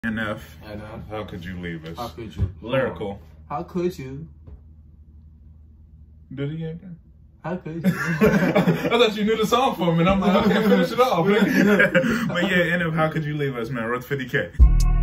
NF, how could you leave us? How could you? Lyrical. How could you? Do it again. How could you? I thought you knew the song for me, and I'm like, I can't finish it off. But yeah, NF, how could you leave us, man? Worth 50K.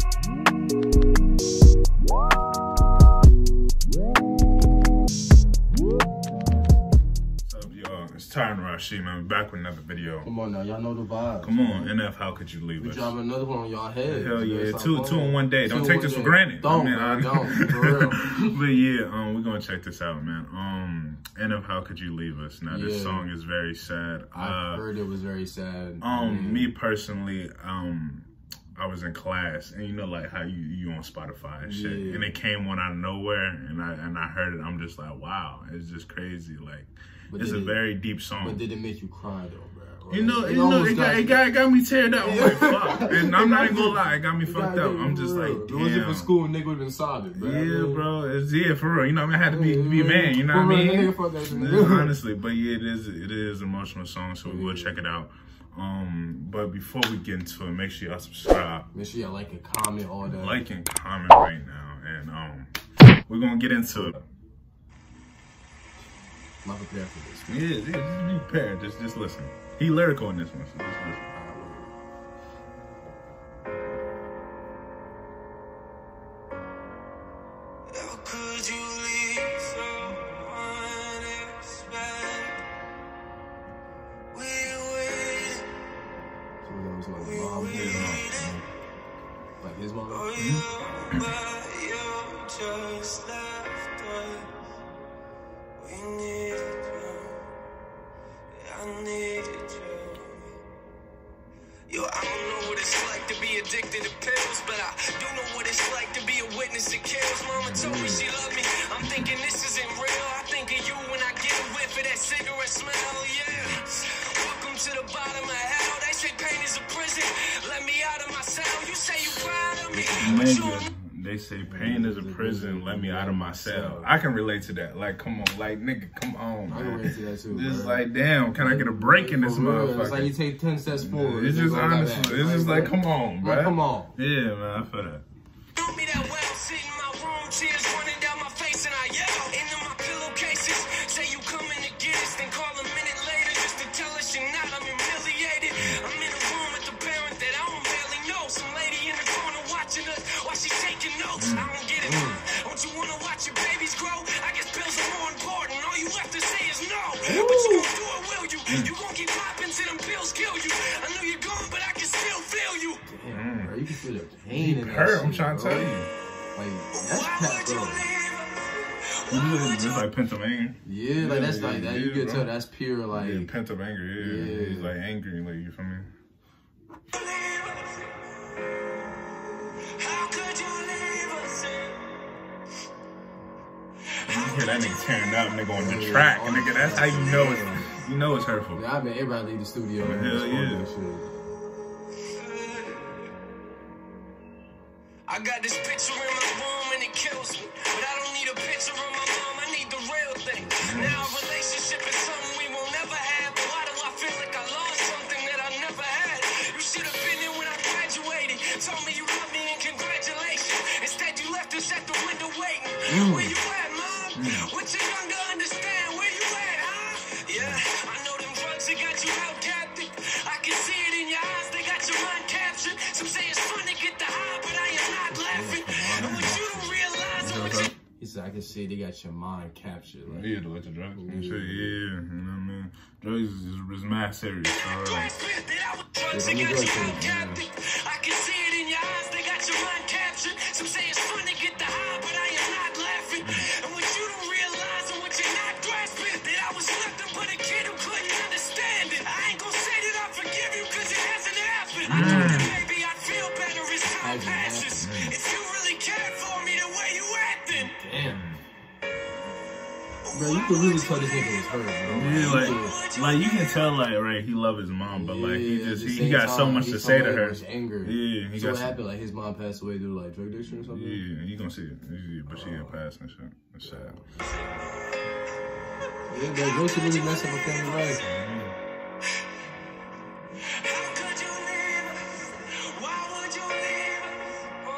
It's Tyron Rashid, man. We're back with another video. Come on now, y'all know the vibes. Come on, NF, how could you leave us? We dropping another one on y'all head. Hell yeah, two in one day. Don't take this for granted. Don't, for real. But yeah, we're gonna check this out, man. NF, how could you leave us? Now this song is very sad. I heard it was very sad. Me personally, I was in class, and you know, like how you on Spotify and shit, and it came one out of nowhere, and I heard it. I'm just like, wow, it's just crazy. Like, it's a very deep song. But did it make you cry though, bro? Right? It got me teared up. I'm like, fuck. And I'm not even gonna lie, it got me fucked up. I'm just like, damn. It wasn't for school, nigga would have been solid, bro. Yeah, bro. It's for real. You know, I had to be a man. You know what I mean? Honestly, but yeah, it is an emotional song, so we will check it out. But before we get into it, make sure y'all subscribe. Make sure y'all like and comment, all that. Like and comment right now, and we're gonna get into it. I'm not prepared for this. Yeah, just be prepared. Just listen. He lyrical in this one, so just listen. How could you leave so unexpected? We waited. So that was like his mom. Oh, but you just left us. We needed you. I needed you. Yo, I don't know what it's like to be addicted to pills, but I do know what it's like to be a witness to kills. Mama told me she loved me. I'm thinking this isn't real. I think of you when I get a whiff of that cigarette smell, yeah. Welcome to the bottom of hell. They say pain is a prison. Let me out of my cell. You say you proud of me. They say pain is a prison, let me out of my cell. I can relate to that. Like, come on, like, nigga, come on, man. I can relate to that too. Just like, damn, can I get a break in this motherfucker? It's like you take 10 steps forward. It's just honestly, it's just like, come on, bro. Come on. Yeah, man, I feel that. Told me that well, sit in my room, tears running down my face, and I yell into my pillowcases. Say you coming to get us, then call a minute later just to tell us you're not. I'm humiliated. I'm in a room with the parent that I don't barely know. Some lady in the corner watching us while she's taking notes. I don't get it, Mom. Don't you wanna watch your babies grow? I guess pills are more important. All you have to say is no. But you gon' do it, will you? You gon' keep popping till them pills kill you. I know you're gone, but I can still feel you. Damn, bro, you can feel the pain in that hurt, shit, I'm trying to tell you. Like, that's cat, bro. It's like Pennsylvania. Yeah, like that's like that. You can tell that's pure, like. Yeah, pent up anger, yeah. He's like angry, like, you feel me? You hear that nigga tearing up, nigga on the track, and nigga, that's how you know it's hurtful. Yeah, I mean, everybody leave the studio. Hell yeah. I got this picture in my room and it kills me, but I don't need a picture of my mom. I need the real thing. Now a relationship is something we will never have, but why do I feel like I lost something that I never had? You should have been there when I graduated. Told me you love me and congratulations. Instead you left us at the window waiting. Where you at, Mom? What you young to understand? Where you at, huh? Yeah, I know them drugs that got you out captive. I can see it in your eyes, they got your mind captured. Some say it's fun to get the high, but I am not laughing. And what you don't realize is what you... He said, I can see they got your mind captured. Like. Yeah, the electric drugs and shit, you know what I mean? Drugs is mad serious, I can see it in your eyes, they got your mind captured. Some say it's fun to get the high, but I am not laughing. And what you don't realize and what you're not grasping, that I was nothing but a kid who couldn't understand it. I ain't gonna say that I forgive you, cause it hasn't happened. I know that maybe I'd feel better as time passes. If you really cared for me the way you acting. Damn. Bro, you can really tell this nigga was hurt, bro. Yeah, like you can tell, like, right, he love his mom, but like he got so much to say to her. Anger. Yeah, so what happened? Like his mom passed away due to like drug addiction or something. Yeah, you gonna see it, but she had passed and shit. It's sad. Yeah, bro, drugs can really mess up a family life. How could you leave? Why would you leave?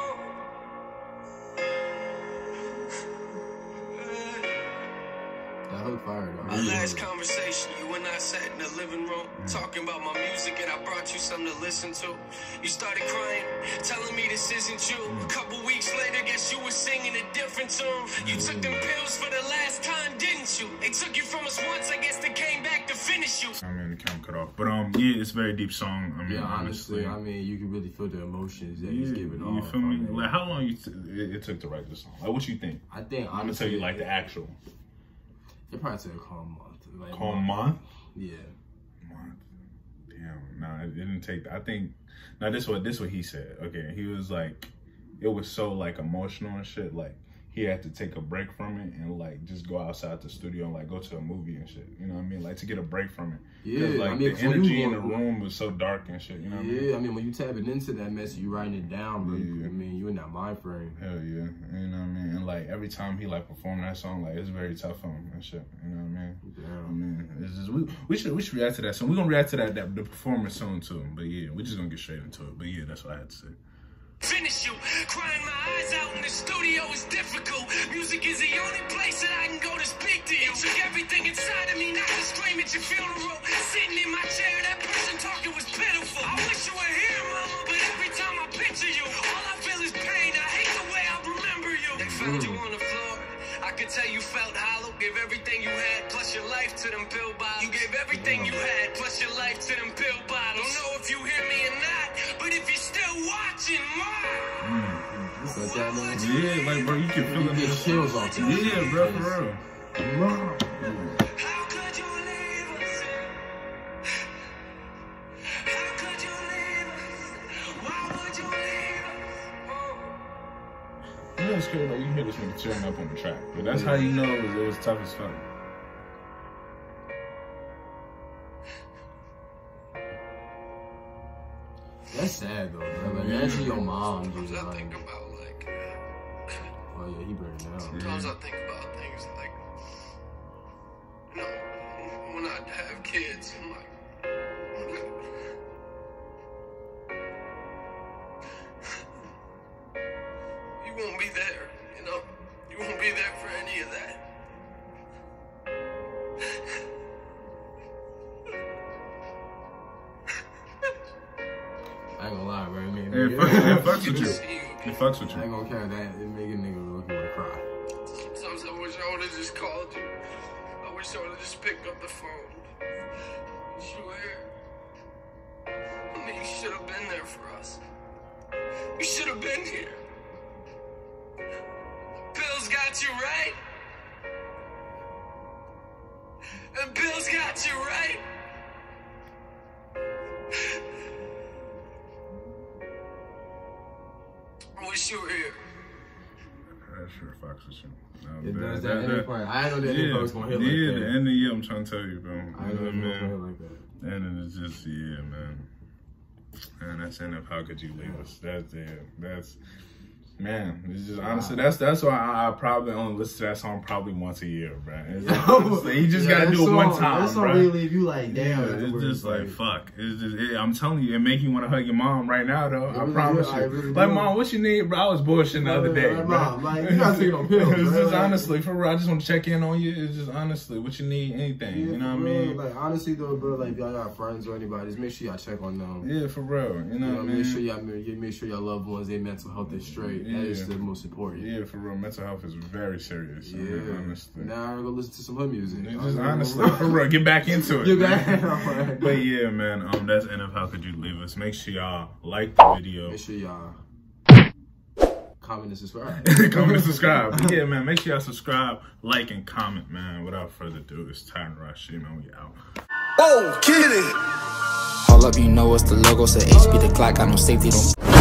fire though. Our last conversation, you and I sat in the living room, talking about my music, and I brought you something to listen to. You started crying, telling me this isn't you. A couple weeks later, guess you were singing a different tune. You took them pills for the last time, didn't you? They took you from us once, I guess they came back to finish you. I mean, the camera cut off. But yeah, it's a very deep song. I mean, Yeah, honestly, I mean, you can really feel the emotions that he's giving off. You feel me? Like, how long it took to write this song? Like, what you think? I think, honestly, I'm gonna tell you, like, the actual. It probably took a calm month. Like, Calm month? Yeah. Month. Damn. Nah, it didn't take. I think. Now this what he said. Okay, he was like, it was so like emotional and shit. Like he had to take a break from it and like just go outside the studio and like go to a movie and shit. You know what I mean? Like to get a break from it. Yeah, like I mean, the energy in the room was so dark and shit. You know what I mean? Yeah, I mean, when you tapping into that mess, you writing it down, bro. Yeah. I mean, you in that mind frame. Hell yeah. You know what I mean? And like every time he like performed that song, like it's very tough on him and shit. You know what I mean? Yeah. I mean, it's just we should react to that soon. We're gonna react to the performance soon too. But yeah, we're just gonna get straight into it. But yeah, that's what I had to say. Finish you, crying my eyes out in the studio is difficult. Music is the only place that I can go to speak to you. Took everything inside of me, not to scream at your funeral. Sitting in my chair, that person talking was pitiful. I wish you were here, mama, but every time I picture you, all I feel is pain. I hate the way I remember you. They found you on the floor. I could tell you felt hollow. Gave everything you had, plus your life to them pill bottles. You gave everything you had, plus your life to them pill bottles. Don't know if you hear me or not, but if you're still watching, Yeah, like bro, you can feel it. You get chills off it. Yeah, bro, for real. how could you leave us? How could you leave us? Why would you leave us? You know it's crazy, like you hear this nigga tearing up on the track. But that's how you know it was tough as fuck. That's sad though, bro. Like, that's your mom. Sometimes Just I like, think about like, oh yeah, he burning out. sometimes I think about things like, you know, when I have kids, I'm like, you won't be there, you know, you won't be there for any of that. I ain't gonna lie, bro. I mean, It fucks with you. It fucks with I ain't you. gonna carry that. It make a nigga look wanna cry. Sometimes I wish I would have just called you. I wish I would have just picked up the phone. Wish you were here. I mean, you should have been there for us. You should have been here. Bill's got you right. And Bill's got you right. I wish you were here. That sure fucks with you. It does that ending part. I didn't know that ending part was gonna hit like that. Yeah, the ending, yeah, I'm trying to tell you, bro. I You didn't know know what I it was gonna hit mean? like that. The ending is just, yeah, man. And that's the end of How Could You Leave Us? That's, man, it's just, honestly, that's why I probably only listen to that song probably once a year, bro. It's like, honestly, you just gotta do it one time, That song bro. really leave you like, damn. Yeah, it's just like, fuck. It's just, I'm telling you, it make you want to hug your mom right now, though. I really promise do. you. I really Like, do. mom, what you need, bro? I was bullshitting the other day, Like, bro. Mom, like, you gotta take no pills, It's bro. just Like- honestly, for real, I just want to check in on you. It's just honestly, what you need, anything. Yeah, you know for what I real. mean? Like, honestly though, bro, like, if y'all got friends or anybody, just make sure y'all check on them. Yeah, for real. You know what I mean? Make sure y'all loved ones, their mental health is straight. That is the most important. Yeah, for real. Mental health is very serious. I Yeah. mean, honestly. Now I'm gonna go listen to some hood music. Just honestly, for real, get back into it. Get man. back. But yeah, man, that's the end of How Could You Leave Us. Make sure y'all like the video. Make sure y'all comment and subscribe. Comment and subscribe. But yeah, man, make sure y'all subscribe, like, and comment, man. Without further ado, it's Tyron Rush. Man, we out. Oh, get it! Hold up, you know it's the logo, so HB the clock, got no safety, don't